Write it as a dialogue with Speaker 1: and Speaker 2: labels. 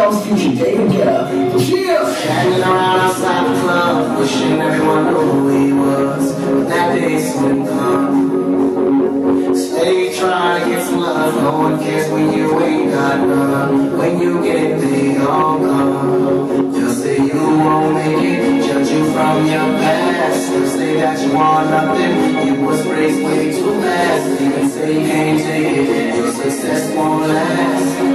Speaker 1: comes future David Guetta. Yeah!
Speaker 2: Hanging around outside the club, wishing everyone knew who he was, but that day soon come. Stay trying to get some love, no one cares when you ain't got none. When you get it, they all come. They'll say you won't make it, judge you from your past. They'll say that you want nothing, you was raised way too fast. They can say you can't take it, your success won't last.